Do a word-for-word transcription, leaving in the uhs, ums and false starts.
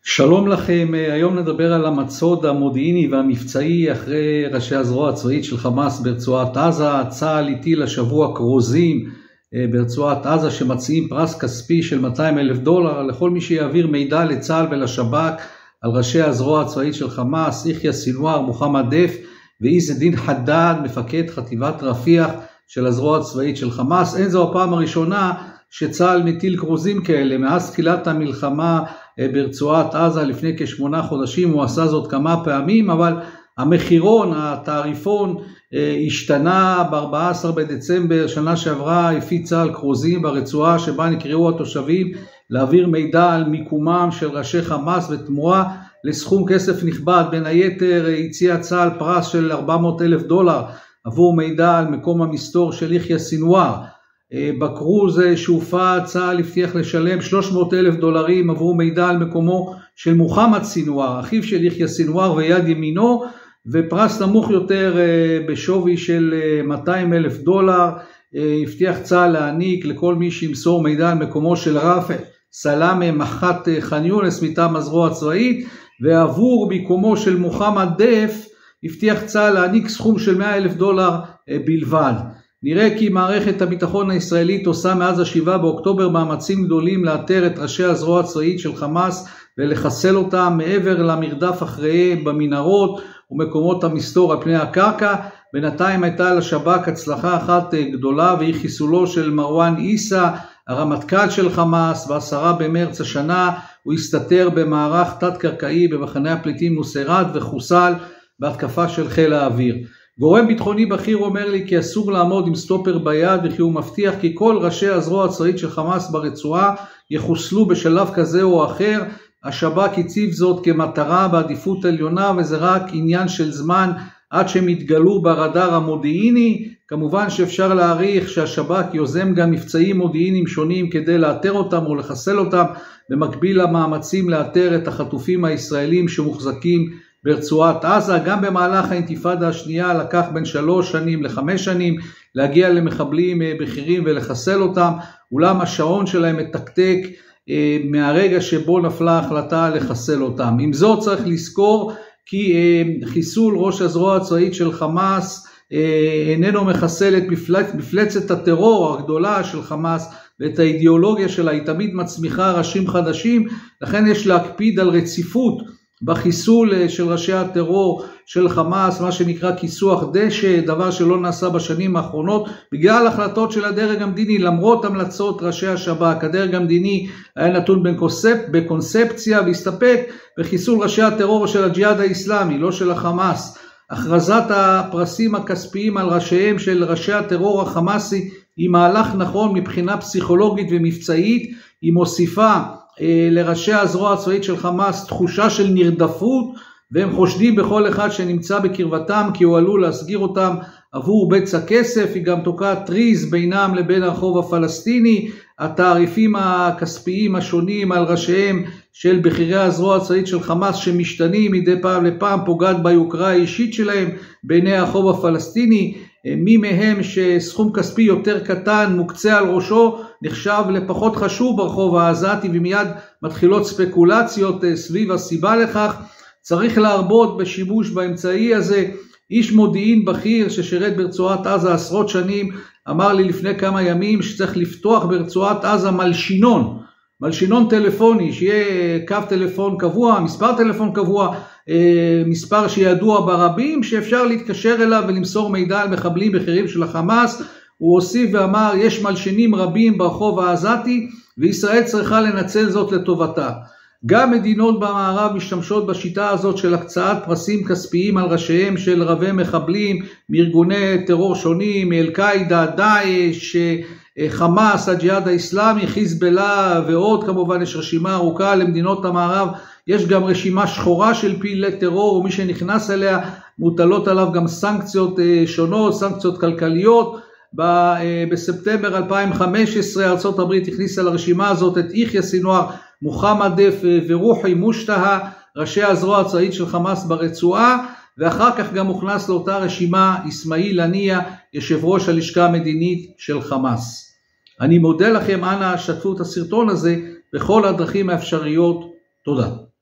שלום לכם, היום נדבר על המצוד המודיעיני והמבצעי אחרי ראשי הזרוע הצבאית של חמאס ברצועת עזה. צה"ל הטיל השבוע כרוזים ברצועת עזה שמציעים פרס כספי של מאתיים אלף דולר לכל מי שיעביר מידע לצה"ל ולשב"כ על ראשי הזרוע הצבאית של חמאס, יחיא סנוואר, מוחמד דף ועז א-דין חדאד, מפקד חטיבת רפיח של הזרוע הצבאית של חמאס. אין זו הפעם הראשונה שצה"ל מטיל כרוזים כאלה. מאז תחילת המלחמה ברצועת עזה לפני כשמונה חודשים הוא עשה זאת כמה פעמים, אבל המחירון, התעריפון, השתנה. ב-ארבעה עשר בדצמבר שנה שעברה הפיץ צה"ל כרוזים ברצועה שבה נקראו התושבים להעביר מידע על מיקומם של ראשי חמאס, בתמורה לסכום כסף נכבד. בין היתר הציע צה"ל פרס של ארבע מאות אלף דולר עבור מידע על מקום המסתור של יחיא סנוואר. בכרוז שהופץ צה"ל הבטיח לשלם שלוש מאות אלף דולרים עבור מידע על מקומו של מוחמד סנוואר, אחיו של יחיא סנוואר ויד ימינו, ופרס נמוך יותר בשווי של מאתיים אלף דולר הבטיח צה"ל להעניק לכל מי שימסור מידע על מקומו של רפע סלאמה מח"ט ח'אן יונס מטעם הזרוע הצבאית, ועבור מיקומו של מוחמד דף הבטיח צה"ל להעניק סכום של מאה אלף דולר בלבד. נראה כי מערכת הביטחון הישראלית עושה מאז השבעה באוקטובר מאמצים גדולים לאתר את ראשי הזרוע הצבאית של חמאס ולחסל אותם מעבר למרדף אחריהם במנהרות ומקומות המסתור על פני הקרקע. בינתיים הייתה לשב"כ הצלחה אחת גדולה, והיא חיסולו של מרואן עיסא, הרמטכ"ל של חמאס. בעשרה במרץ השנה הוא הסתתר במערך תת-קרקעי במחנה הפליטים נוסייראת וחוסל בהתקפה של חיל האוויר. גורם ביטחוני בכיר אומר לי כי אסור לעמוד עם סטופר ביד, וכי הוא מבטיח כי כל ראשי הזרוע הצבאית של חמאס ברצועה יחוסלו בשלב כזה או אחר. השב"כ הציב זאת כמטרה בעדיפות עליונה, וזה רק עניין של זמן עד שהם יתגלו ברדאר המודיעיני. כמובן שאפשר להעריך שהשב"כ יוזם גם מבצעים מודיעיניים שונים כדי לאתר אותם או לחסל אותם, במקביל למאמצים לאתר את החטופים הישראלים שמוחזקים ברצועת עזה. גם במהלך האינתיפאדה השנייה לקח בין שלוש שנים לחמש שנים להגיע למחבלים בכירים ולחסל אותם, אולם השעון שלהם מתקתק מהרגע שבו נפלה החלטה לחסל אותם. עם זאת צריך לזכור כי חיסול ראש הזרוע הצבאית של חמאס איננו מחסל את מפלצת הטרור הגדולה של חמאס ואת האידיאולוגיה שלה. היא תמיד מצמיחה ראשים חדשים, לכן יש להקפיד על רציפות בחיסול של ראשי הטרור של חמאס, מה שנקרא כיסוח דשא, דבר שלא נעשה בשנים האחרונות בגלל החלטות של הדרג המדיני. למרות המלצות ראשי השב"כ, הדרג המדיני היה נתון בקונספציה והסתפק בחיסול ראשי הטרור של הג'יהאד האסלאמי, לא של החמאס. הכרזת הפרסים הכספיים על ראשיהם של ראשי הטרור החמאסי היא מהלך נכון מבחינה פסיכולוגית ומבצעית. היא מוסיפה לראשי הזרוע הצבאית של חמאס תחושה של נרדפות, והם חושדים בכל אחד שנמצא בקרבתם כי הוא עלול להסגיר אותם עבור בצע כסף. היא גם תוקעת טריז בינם לבין הרחוב הפלסטיני. התעריפים הכספיים השונים על ראשיהם של בכירי הזרוע הצבאית של חמאס שמשתנים מדי פעם לפעם פוגעת ביוקרה האישית שלהם בעיני הרחוב הפלסטיני. מי מהם שסכום כספי יותר קטן מוקצה על ראשו נחשב לפחות חשוב ברחוב העזתי, ומיד מתחילות ספקולציות סביב הסיבה לכך. צריך להרבות בשימוש באמצעי הזה. איש מודיעין בכיר ששירת ברצועת עזה עשרות שנים אמר לי לפני כמה ימים שצריך לפתוח ברצועת עזה מלשינון, מלשינון טלפוני, שיהיה קו טלפון קבוע, מספר טלפון קבוע, מספר שידוע ברבים שאפשר להתקשר אליו ולמסור מידע על מחבלים בכירים של החמאס. הוא הוסיף ואמר יש מלשינים רבים ברחוב העזתי וישראל צריכה לנצל זאת לטובתה. גם מדינות במערב משתמשות בשיטה הזאת של הקצאת פרסים כספיים על ראשיהם של רבי מחבלים מארגוני טרור שונים, אל-קאעידה, דאעש, חמאס, הג'יהאד האסלאמי, חיזבאללה ועוד. כמובן יש רשימה ארוכה למדינות המערב. יש גם רשימה שחורה של פעילי טרור, ומי שנכנס אליה מוטלות עליו גם סנקציות שונות, סנקציות כלכליות. בספטמבר אלפיים וחמש עשרה ארצות הברית הכניסה לרשימה הזאת את יחיא סנוואר, מוחמד דף ורוחי מושתהא, ראשי הזרוע הצבאית של חמאס ברצועה, ואחר כך גם הוכנס לאותה רשימה אסמאעיל הנייה, יושב ראש הלשכה המדינית של חמאס. אני מודה לכם, אנא שתפו את הסרטון הזה בכל הדרכים האפשריות. תודה.